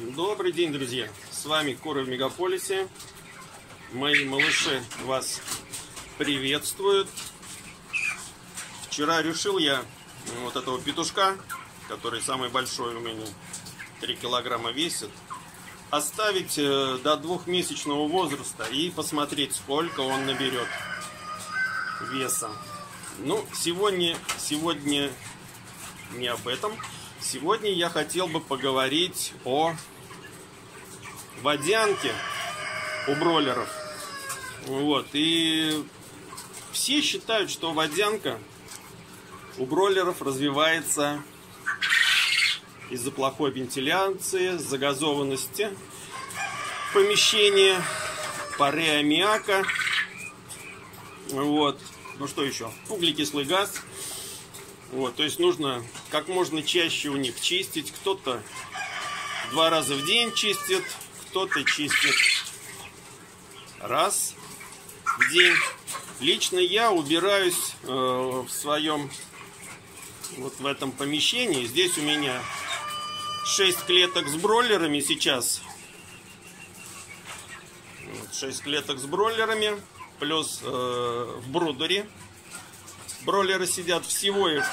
Добрый день, друзья! С вами Куры в Мегаполисе. Мои малыши вас приветствуют. Вчера решил я вот этого петушка, который самый большой у меня, 3 килограмма весит, оставить до 2-месячного возраста и посмотреть, сколько он наберет веса. Ну, сегодня не об этом. Сегодня я хотел бы поговорить о водянке у бройлеров. Вот. И все считают, что водянка у бройлеров развивается из-за плохой вентиляции, загазованности помещения, пары аммиака. Вот. Ну что еще? Углекислый газ. Вот, то есть нужно как можно чаще у них чистить. Кто-то 2 раза в день чистит, кто-то чистит раз в день. Лично я убираюсь в своем, вот в этом помещении. Здесь у меня 6 клеток с бройлерами сейчас. 6 клеток с бройлерами, плюс в брудере. Бройлеры сидят, всего их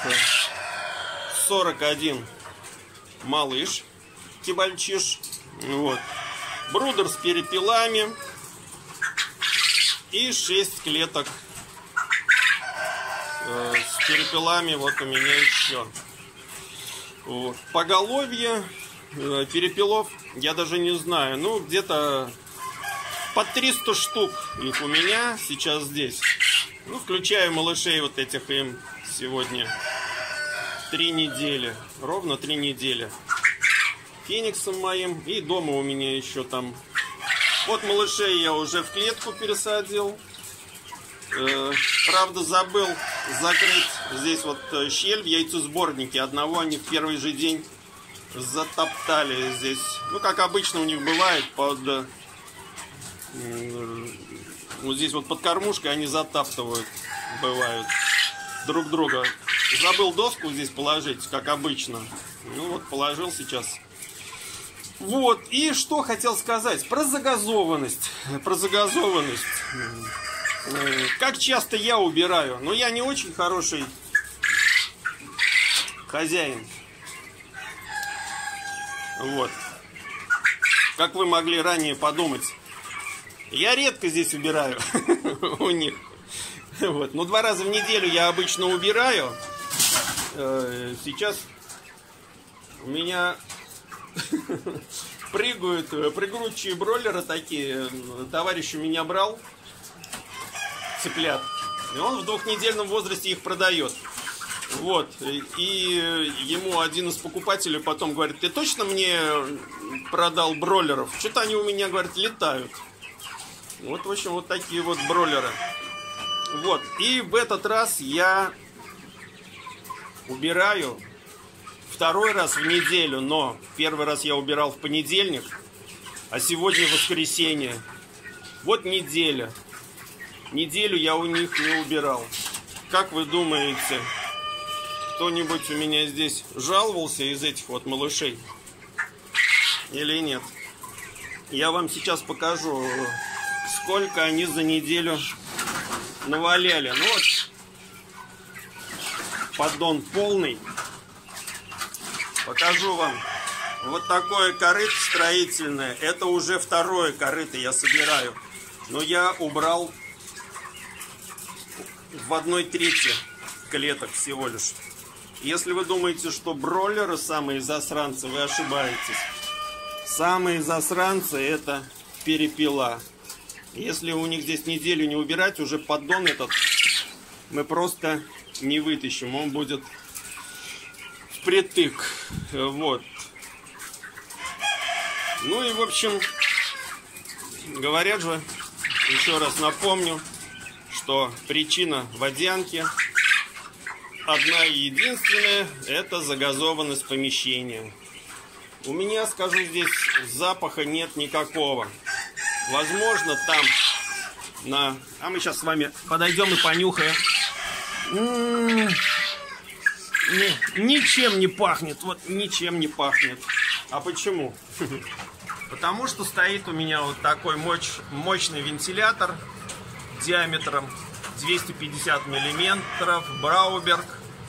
41 малыш, кибальчиш. Вот. Брудер с перепелами и 6 клеток с перепелами. Вот у меня еще. Вот. Поголовье перепелов я даже не знаю. Ну, где-то по 300 штук их у меня сейчас здесь. Ну, включаю малышей вот этих, им сегодня 3 недели. Ровно 3 недели. Фениксом моим. И дома у меня еще там. Вот малышей я уже в клетку пересадил. Правда, забыл закрыть здесь вот щель в яйцесборнике. Одного они в первый же день затоптали здесь. Ну, как обычно у них бывает, под... Вот здесь вот под кормушкой они затаптывают, бывают, друг друга. Забыл доску здесь положить, как обычно. Ну вот, положил сейчас. Вот, и что хотел сказать про загазованность. Про загазованность. Как часто я убираю? Ну, я не очень хороший хозяин. Вот. Как вы могли ранее подумать. Я редко здесь убираю у них. Вот. Но 2 раза в неделю я обычно убираю. Сейчас у меня прыгают прыгучие бройлеры такие. Товарищ у меня брал цыплят. И он в 2-недельном возрасте их продает. Вот. И ему один из покупателей потом говорит: ты точно мне продал бройлеров? Что-то они у меня, говорит, летают. Вот, в общем, вот такие вот бройлеры. Вот. И в этот раз я убираю 2-й раз в неделю. Но 1-й раз я убирал в понедельник, а сегодня воскресенье. Вот неделя. Неделю я у них не убирал. Как вы думаете, кто-нибудь у меня здесь жаловался из этих вот малышей? Или нет? Я вам сейчас покажу, сколько они за неделю наваляли. Ну вот, поддон полный. Покажу вам. Вот такое корыто строительное. Это уже 2-е корыто я собираю. Но я убрал в 1/3 клеток всего лишь. Если вы думаете, что бройлеры самые засранцы, вы ошибаетесь. Самые засранцы — это перепела. Если у них здесь неделю не убирать, уже поддон этот мы просто не вытащим. Он будет впритык. Вот. Ну и в общем, говорят же, еще раз напомню, что причина водянки одна и единственная — это загазованность помещения. У меня, скажу, здесь запаха нет никакого. Возможно, там А мы сейчас с вами подойдем и понюхаем. Ничем не пахнет. Вот ничем не пахнет. А почему? Потому что стоит у меня вот такой мощный вентилятор диаметром 250 миллиметров, Брауберг.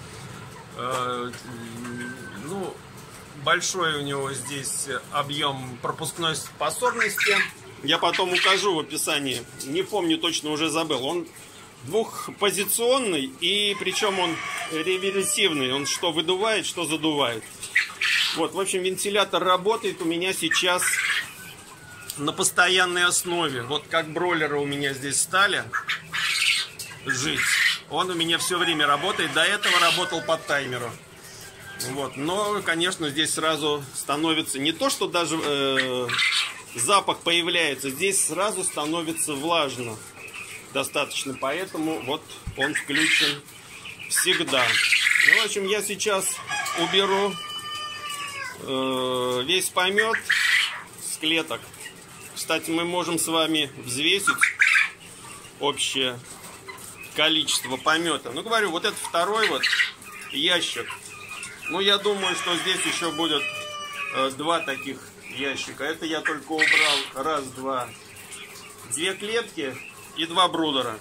Ну, большой у него здесь объем пропускной способности. Я потом укажу в описании. Не помню точно, уже забыл. Он двухпозиционный, и причем он реверсивный. Он что выдувает, что задувает. Вот, в общем, вентилятор работает у меня сейчас на постоянной основе. Вот как бройлеры у меня здесь стали жить. Он у меня все время работает. До этого работал по таймеру. Вот. Но, конечно, здесь сразу становится не то, что даже запах появляется. Здесь сразу становится влажно. Достаточно. Поэтому вот он включен всегда. Ну, в общем, я сейчас уберу весь помет с клеток. Кстати, мы можем с вами взвесить общее количество помета. Ну, говорю, вот это второй вот ящик. Ну, я думаю, что здесь еще будет два таких ящика. Это я только убрал раз, два, две клетки и два брудера.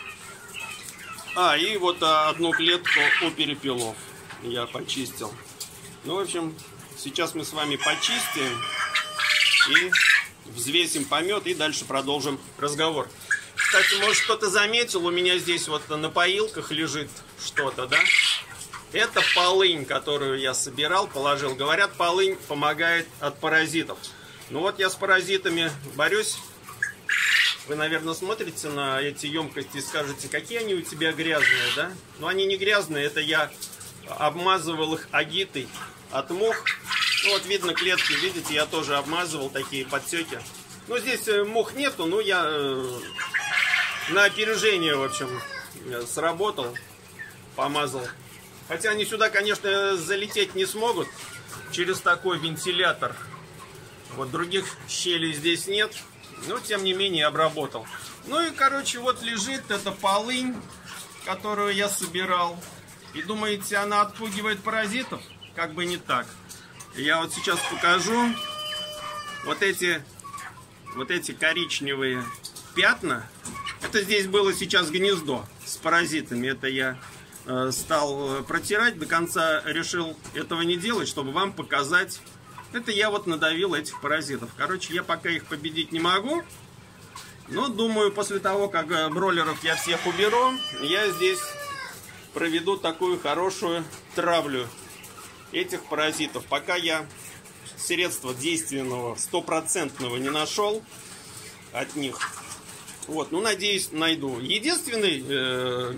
И вот одну клетку у перепелов я почистил. Ну, в общем, сейчас мы с вами почистим и взвесим помет, и дальше продолжим разговор. Кстати, может, кто-то заметил, у меня здесь вот на поилках лежит что-то, да? Это полынь, которую я собирал, положил. Говорят, полынь помогает от паразитов. Ну вот я с паразитами борюсь. Вы, наверное, смотрите на эти емкости и скажете, какие они у тебя грязные, да? Но они не грязные, это я обмазывал их агитой от мух. Ну вот видно клетки, видите, я тоже обмазывал такие подтеки. Ну здесь мух нету, но я на опережение, в общем, сработал, помазал. Хотя они сюда, конечно, залететь не смогут через такой вентилятор. Вот других щелей здесь нет, но тем не менее обработал. Ну и, короче, вот лежит эта полынь, которую я собирал. И думаете, она отпугивает паразитов? Как бы не так. Я вот сейчас покажу. Вот эти коричневые пятна. Это здесь было сейчас гнездо с паразитами. Это я стал протирать. До конца решил этого не делать, чтобы вам показать. Это я вот надавил этих паразитов. Короче, я пока их победить не могу. Но думаю, после того, как бройлеров я всех уберу, я здесь проведу такую хорошую травлю этих паразитов. Пока я средства действенного, стопроцентного не нашел от них. Вот, ну, надеюсь, найду. Единственный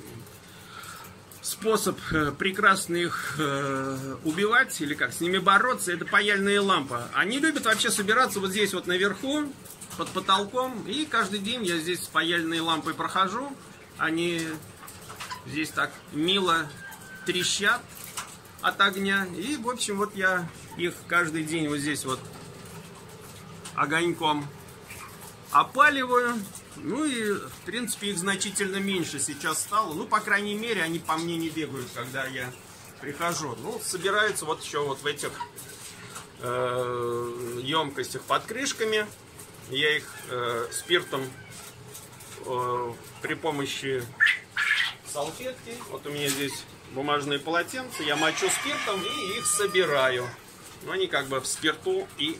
способ прекрасно их убивать, или как, с ними бороться, это паяльные лампы. Они любят вообще собираться вот здесь вот наверху, под потолком. И каждый день я здесь с паяльной лампой прохожу. Они здесь так мило трещат от огня. И, в общем, вот я их каждый день вот здесь вот огоньком опаливаю. Ну и, в принципе, их значительно меньше сейчас стало. Ну, по крайней мере, они по мне не бегают, когда я прихожу. Ну, собираются вот еще вот в этих емкостях под крышками. Я их спиртом при помощи салфетки. Вот у меня здесь бумажные полотенца. Я мочу спиртом и их собираю. Но они как бы в спирту и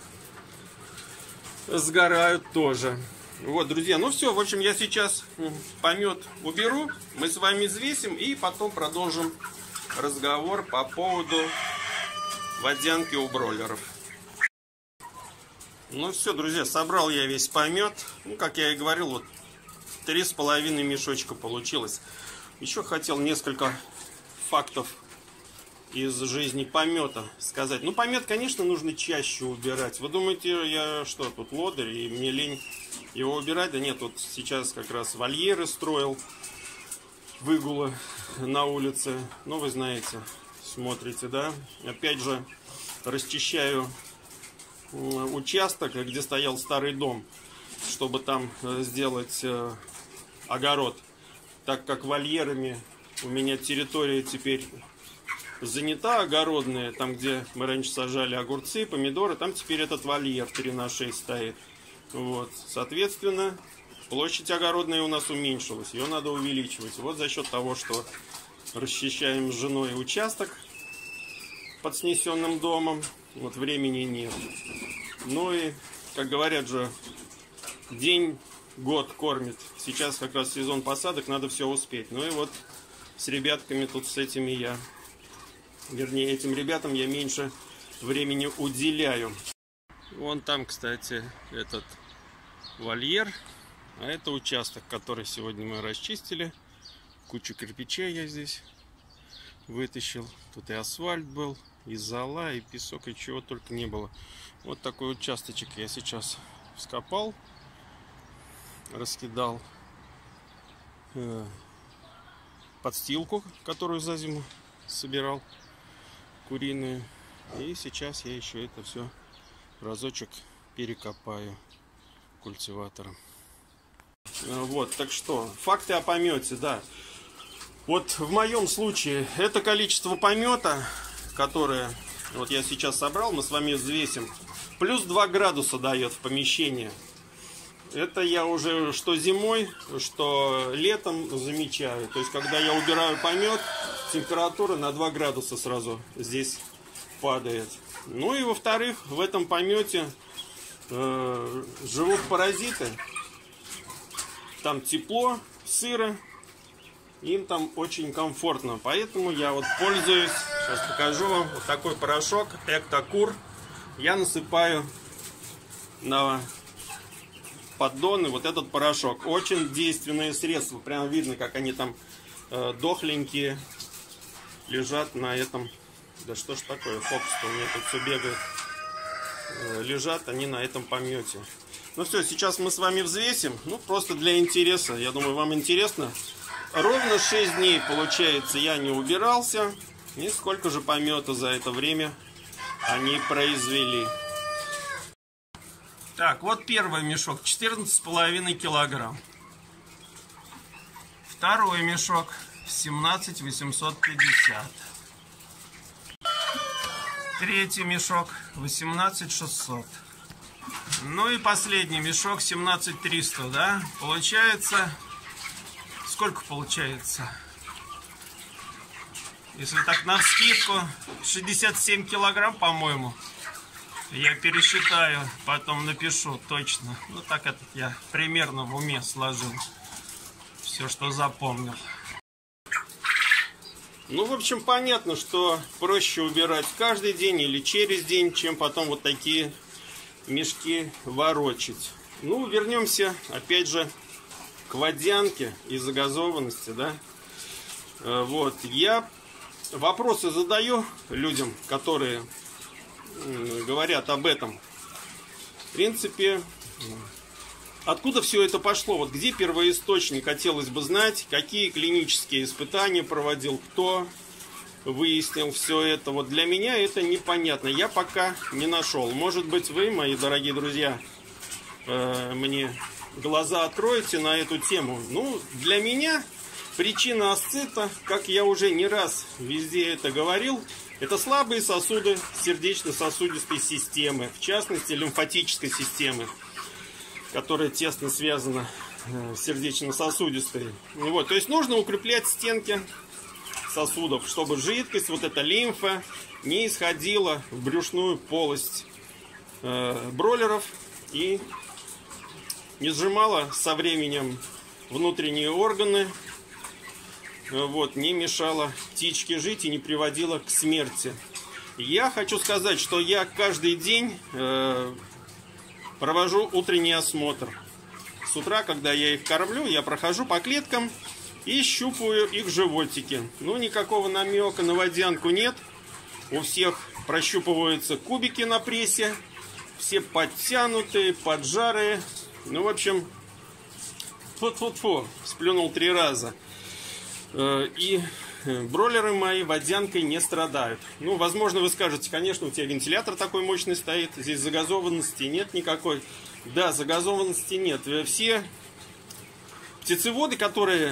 сгорают тоже. Вот, друзья, ну все, в общем, я сейчас помет уберу, мы с вами взвесим и потом продолжим разговор по поводу водянки у бройлеров. Ну все, друзья, собрал я весь помет. Ну, как я и говорил, вот 3,5 мешочка получилось. Еще хотел несколько фактов из жизни помета сказать. Ну, помет, конечно, нужно чаще убирать. Вы думаете, я что, тут лодырь, и мне лень его убирать? Да нет, вот сейчас как раз вольеры строил, выгулы на улице. Ну, вы знаете, смотрите, да? Опять же, расчищаю участок, где стоял старый дом, чтобы там сделать огород. Так как вольерами у меня территория теперь занята, огородная, там, где мы раньше сажали огурцы, помидоры, там теперь этот вольер 3×6 стоит. Вот, соответственно, площадь огородная у нас уменьшилась, ее надо увеличивать. Вот за счет того, что расчищаем с женой участок под снесенным домом, вот времени нет. Ну и, как говорят же, день год кормит. Сейчас как раз сезон посадок, надо все успеть. Ну и вот с ребятками тут, с этими я, вернее, этим ребятам я меньше времени уделяю. Вон там, кстати, этот вольер, а это участок, который сегодня мы расчистили. Кучу кирпичей я здесь вытащил. Тут и асфальт был, и зола, и песок, и чего только не было. Вот такой участочек я сейчас вскопал, раскидал подстилку, которую за зиму собирал, куриную. И сейчас я еще это все разочек перекопаю культиватором. Вот, так что, факты о помете, да. Вот в моем случае это количество помета, которое вот я сейчас собрал, мы с вами взвесим, плюс 2 градуса дает в помещении. Это я уже что зимой, что летом замечаю. То есть, когда я убираю помет, температура на 2 градуса сразу здесь падает. Ну и во-вторых, в этом помете живут паразиты. Там тепло, сыро, им там очень комфортно. Поэтому я вот пользуюсь, сейчас покажу вам, вот такой порошок Эктокур. Я насыпаю на поддоны вот этот порошок. Очень действенное средство. Прям видно, как они там дохленькие лежат на этом. Да что ж такое, фокус-то у меня тут все бегает. Лежат они на этом помете. Ну все, сейчас мы с вами взвесим. Ну, просто для интереса. Я думаю, вам интересно. Ровно 6 дней, получается, я не убирался. И сколько же помета за это время они произвели. Так, вот первый мешок, 14,5 килограмм. Второй мешок, 17 850. Третий мешок, 18 600. Ну и последний мешок, 17 300, да? Получается, сколько получается? Если так навскидку, 67 килограмм, по-моему. Я пересчитаю, потом напишу точно. Ну так это я примерно в уме сложил. Все, что запомнил. Ну, в общем, понятно, что проще убирать каждый день или через день, чем потом вот такие мешки ворочать. Ну, вернемся, опять же, к водянке и загазованности, да. Вот, я вопросы задаю людям, которые говорят об этом. В принципе, откуда все это пошло? Вот где первоисточник, хотелось бы знать, какие клинические испытания проводил, кто выяснил все это. Вот для меня это непонятно. Я пока не нашел. Может быть, вы, мои дорогие друзья, мне глаза откроете на эту тему. Ну, для меня причина асцита, как я уже не раз везде это говорил, это слабые сосуды сердечно-сосудистой системы, в частности лимфатической системы, которая тесно связана с сердечно-сосудистой. Вот, то есть нужно укреплять стенки сосудов, чтобы жидкость, вот эта лимфа, не исходила в брюшную полость бройлеров и не сжимала со временем внутренние органы, вот, не мешала птичке жить и не приводила к смерти. Я хочу сказать, что я каждый день провожу утренний осмотр. С утра, когда я их кормлю, я прохожу по клеткам и щупаю их животики. Ну, никакого намека на водянку нет. У всех прощупываются кубики на прессе. Все подтянутые, поджарые. Ну, в общем, фу-фу-фу, сплюнул 3 раза. И бройлеры мои водянкой не страдают. Ну, возможно, вы скажете, конечно, у тебя вентилятор такой мощный стоит, здесь загазованности нет никакой. Да, загазованности нет. Все птицеводы, которые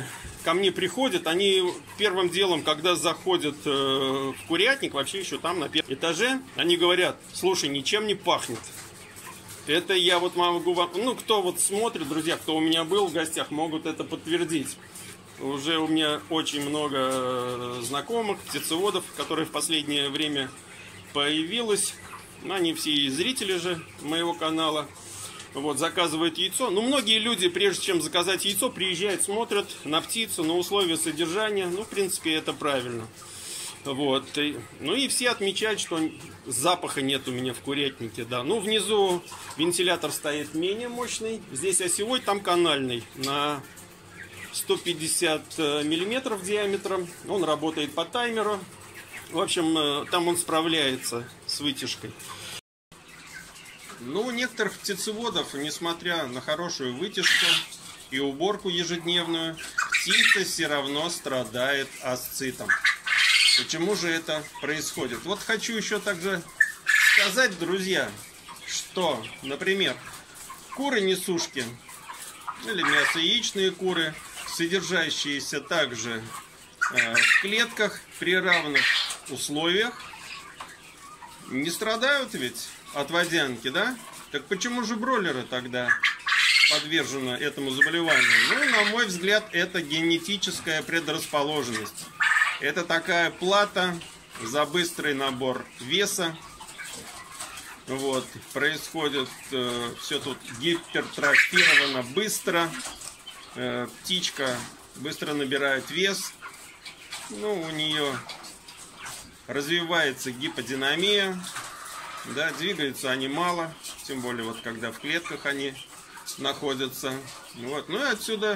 ко мне приходят, они первым делом, когда заходят в курятник, вообще еще там на первом этаже, они говорят: слушай, ничем не пахнет. Это я вот могу вам, ну, кто вот смотрит, друзья, кто у меня был в гостях, могут это подтвердить. Уже у меня очень много знакомых, птицеводов, которые в последнее время появилось. Они все зрители же моего канала. Вот, заказывают яйцо. Ну, многие люди, прежде чем заказать яйцо, приезжают, смотрят на птицу, на условия содержания. Ну, в принципе, это правильно. Вот. Ну и все отмечают, что запаха нет у меня в курятнике, да. Ну, внизу вентилятор стоит менее мощный. Здесь осевой, там канальный на 150 миллиметров диаметром. Он работает по таймеру. В общем, там он справляется с вытяжкой. Ну, у некоторых птицеводов, несмотря на хорошую вытяжку и уборку ежедневную, птица все равно страдает асцитом. Почему же это происходит? Вот хочу еще также сказать, друзья, что, например, куры-несушки или мясо-яичные куры, содержащиеся также в клетках при равных условиях, не страдают ведь от водянки, да? Так почему же бройлеры тогда подвержены этому заболеванию? Ну, на мой взгляд, это генетическая предрасположенность. Это такая плата за быстрый набор веса. Вот, происходит все тут гипертрофировано быстро. Птичка быстро набирает вес. Ну, у нее развивается гиподинамия. Да, двигаются они мало, тем более вот когда в клетках они находятся. Вот. Ну и отсюда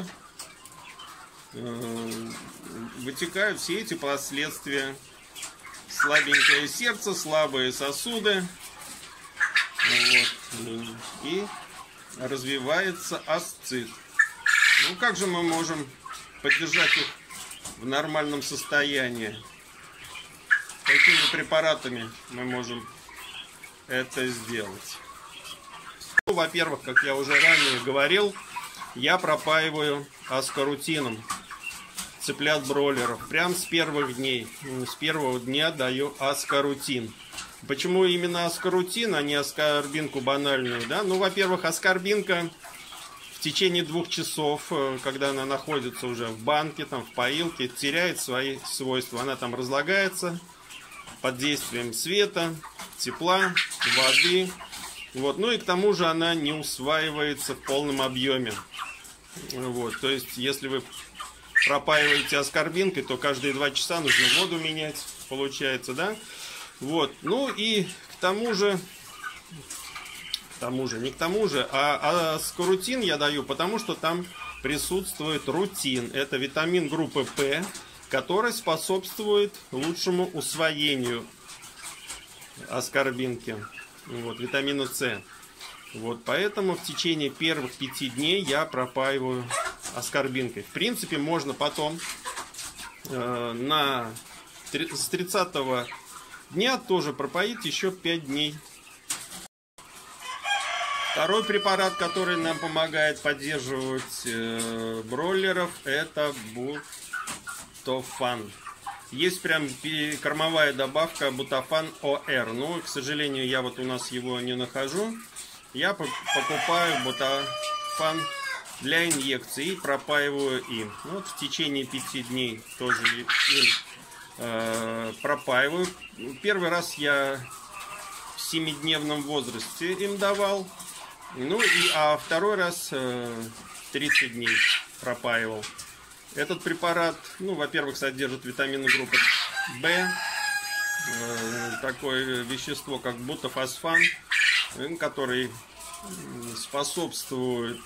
вытекают все эти последствия. Слабенькое сердце, слабые сосуды. Вот. И развивается асцит. Ну как же мы можем поддержать их в нормальном состоянии? Какими препаратами мы можем это сделать? Ну, во-первых, как я уже ранее говорил, я пропаиваю аскорутином цыплят-бройлеров. Прям с первых дней. С первого дня даю аскорутин. Почему именно аскорутин, а не аскорбинку банальную? Да? Ну, во-первых, аскорбинка в течение 2 часов, когда она находится уже в банке, там, в поилке, теряет свои свойства. Она там разлагается под действием света, тепла, воды. Вот. Ну и к тому же она не усваивается в полном объеме. Вот. То есть, если вы пропаиваете аскорбинкой, то каждые 2 часа нужно воду менять, получается, да? Вот. Ну и к тому же, не к тому же, а аскорутин я даю, потому что там присутствует рутин. Это витамин группы П, который способствует лучшему усвоению аскорбинки, вот, витамина С. Вот, поэтому в течение первых 5 дней я пропаиваю аскорбинкой. В принципе, можно потом с 30-го дня тоже пропоить еще 5 дней. Второй препарат, который нам помогает поддерживать бройлеров, это бутофан. Есть прям кормовая добавка бутофан ОР. Но, к сожалению, я вот у нас его не нахожу. Я покупаю бутофан для инъекции и пропаиваю им. Вот в течение 5 дней тоже им пропаиваю. Первый раз я в 7-дневном возрасте им давал. Ну а второй раз 30 дней пропаивал. Этот препарат, ну, во-первых, содержит витамины группы В, такое вещество, как бутофосфан, который способствует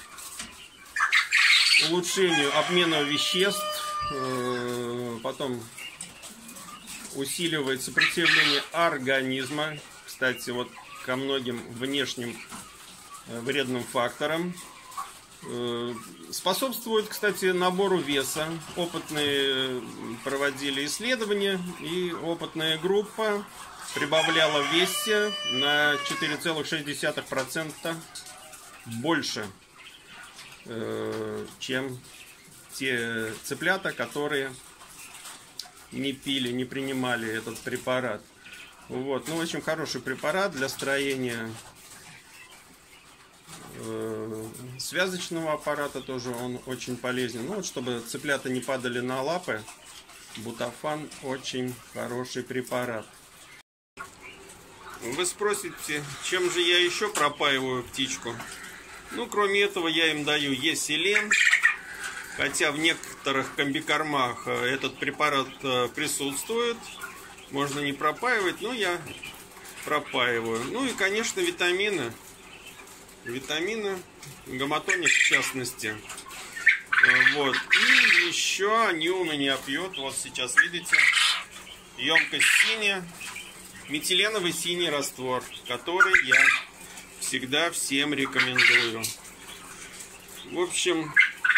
улучшению обмена веществ, потом усиливает сопротивление организма, кстати, вот ко многим внешним вредным факторам. Способствует, кстати, набору веса. Опытные проводили исследования, и опытная группа прибавляла в весе на 4,6% больше, чем те цыплята, которые не пили, не принимали этот препарат. Вот, ну, очень хороший препарат для строения связочного аппарата, тоже он очень полезен. Ну, вот, чтобы цыплята не падали на лапы, Бутафан очень хороший препарат. Вы спросите, чем же я еще пропаиваю птичку? Ну, кроме этого, я им даю еселен. Хотя в некоторых комбикормах этот препарат присутствует. Можно не пропаивать, но я пропаиваю. Ну и, конечно, витамины. Витамины, гаматоник в частности. Вот. И еще они у меня пьют, вот сейчас видите, емкость синяя, метиленовый синий раствор, который я всегда всем рекомендую. В общем,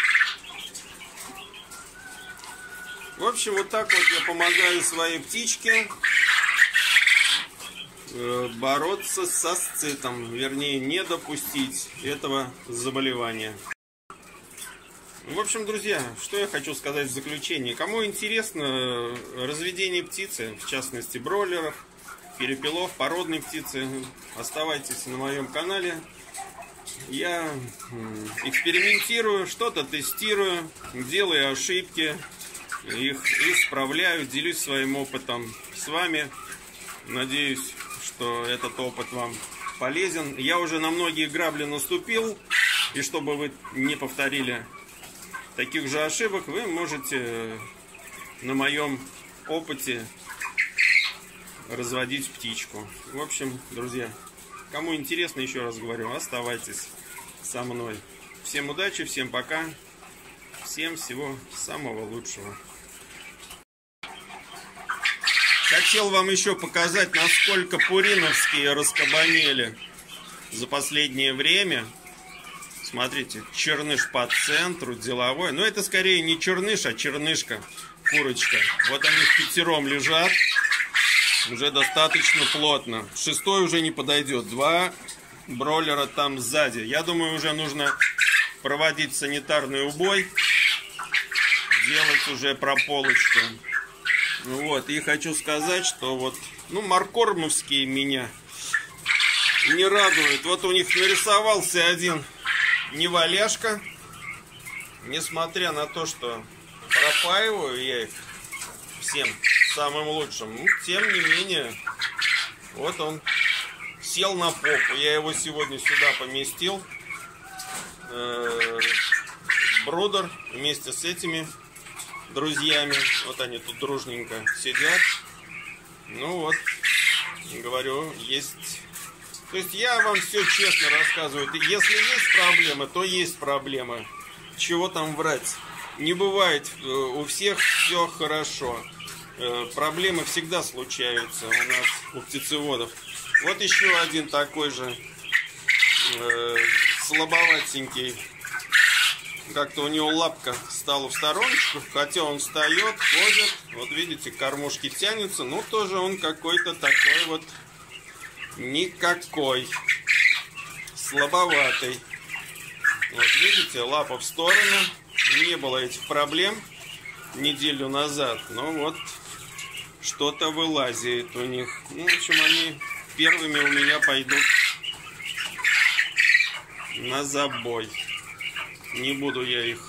вот так вот я помогаю своей птичке бороться с асцитом, вернее, не допустить этого заболевания. В общем, друзья, что я хочу сказать в заключение. Кому интересно разведение птицы, в частности бройлеров, перепелов, породной птицы, оставайтесь на моем канале. Я экспериментирую, что-то тестирую, делаю ошибки, их исправляю, делюсь своим опытом с вами. Надеюсь, что этот опыт вам полезен. Я уже на многие грабли наступил, и чтобы вы не повторили таких же ошибок, вы можете на моем опыте разводить птичку. В общем, друзья, кому интересно, еще раз говорю, оставайтесь со мной. Всем удачи, всем пока, всем всего самого лучшего. Хотел вам еще показать, насколько пуриновские раскабанели за последнее время. Смотрите, черныш по центру, деловой. Но это скорее не черныш, а чернышка, курочка. Вот они впятером лежат, уже достаточно плотно. Шестой уже не подойдет. Два бройлера там сзади. Я думаю, уже нужно проводить санитарный убой, делать уже прополочку. Вот, и хочу сказать, что вот, ну, маркормовские меня не радуют. Вот у них нарисовался один неваляшка, несмотря на то, что пропаиваю я их всем самым лучшим, ну, тем не менее, вот он сел на попу. Я его сегодня сюда поместил, брудер, вместе с этими друзьями. Вот они тут дружненько сидят. Ну вот, говорю, есть. То есть я вам все честно рассказываю. Если есть проблемы, то есть проблемы. Чего там врать? Не бывает у всех все хорошо. Проблемы всегда случаются у нас, у птицеводов. Вот еще один такой же слабоватенький. Как-то у него лапка стала в стороночку, хотя он встает, ходит. Вот видите, кормушки тянутся. Ну, тоже он какой-то такой вот никакой. Слабоватый. Вот видите, лапа в сторону. Не было этих проблем неделю назад. Но вот что-то вылазит у них. Ну, в общем, они первыми у меня пойдут на забой. Не буду я их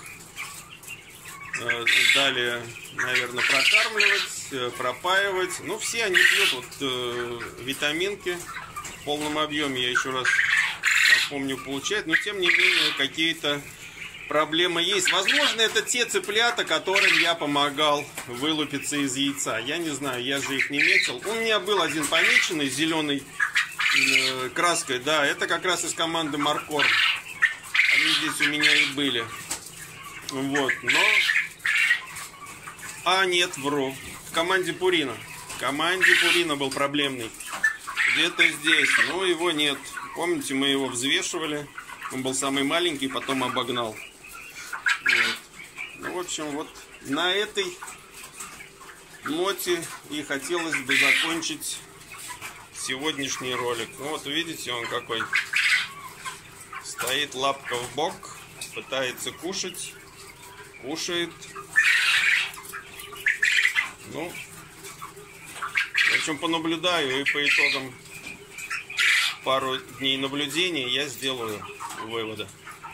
далее, наверное, прокармливать, пропаивать. Ну, все они пьют вот витаминки в полном объеме, я еще раз напомню, получают. Но, тем не менее, какие-то проблемы есть. Возможно, это те цыплята, которым я помогал вылупиться из яйца. Я не знаю, я же их не метил. У меня был один помеченный зеленой краской. Да, это как раз из команды Маркорм. Они здесь у меня и были. Вот, но... А, нет, вру. В команде Пурина. В команде Пурина был проблемный. Где-то здесь. Но его нет. Помните, мы его взвешивали. Он был самый маленький, потом обогнал. Вот. Ну, в общем, вот на этой ноте и хотелось бы закончить сегодняшний ролик. Ну, вот видите, он какой. Стоит лапка в бок, пытается кушать. кушает. Ну, в общем, понаблюдаю, и по итогам пару дней наблюдения я сделаю выводы.